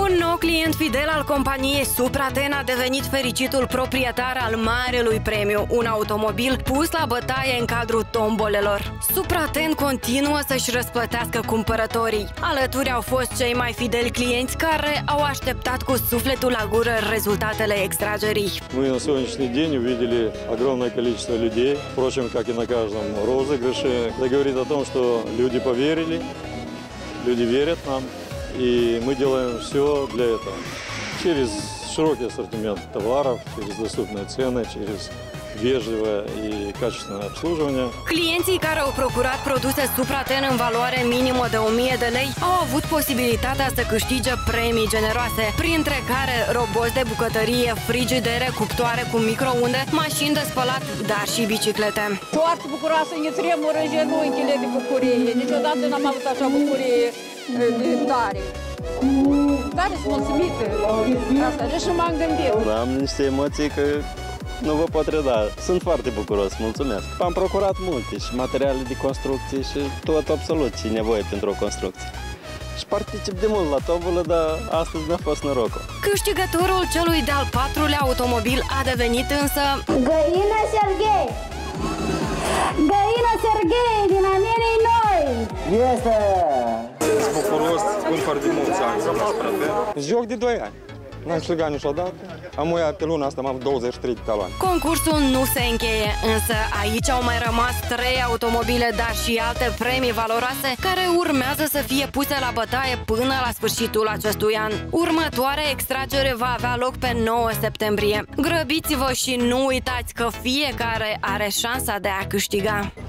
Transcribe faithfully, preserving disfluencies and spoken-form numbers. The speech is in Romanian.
Un nou client fidel al companiei Supraten a devenit fericitul proprietar al marelui premiu, un automobil pus la bătaie în cadrul tombolelor. Supraten continuă să-și răsplătească cumpărătorii. Alături au fost cei mai fideli clienți care au așteptat cu sufletul la gură rezultatele extragerii. Мы на сегодняшний день увидели огромное количество людей, впрочем, как и на каждом розыгрыше. Это говорит о том, что люди поверили, люди верят нам. И мы делаем все для этого. Через широкий ассортимент товаров, через доступные цены, через вежливое и качественное обслуживание. Clienții care au procurat produse Supraten în valoare minimă de o mie de lei au avut posibilitatea să câștige premii generoase, printre care roboți de bucătărie, frigidere, cuptoare cu microunde, mașini de spălat, dar și biciclete. Foarte bucuroasă, ne tremură genunchile de bucurie. Niciodată n-am avut așa bucurie tare. Tare sunt mulțumită. Asta nici nu m-am gândit. Am niște emoții că nu vă pot reda. Sunt foarte bucuros, mulțumesc. Am procurat multe și materiale de construcție și tot absolut ce e nevoie pentru o construcție. Și particip de mult la tombolă, dar astăzi mi-a fost norocul. Câștigătorul celui de-al patrulea automobil a devenit însă Găina Serghei! Găina Serghei din Amenii Noi! Este! Sunt bucuros, spun foarte mulți ani să mă Supraten. Joc de doi ani. N-am câștigat niciodată. Am uiat pe luna asta, am avut douăzeci și trei de taloane. concursul nu se încheie, însă aici au mai rămas trei automobile, dar și alte premii valoroase care urmează să fie puse la bătaie până la sfârșitul acestui an. Următoarea extragere va avea loc pe nouă septembrie. Grăbiți-vă și nu uitați că fiecare are șansa de a câștiga.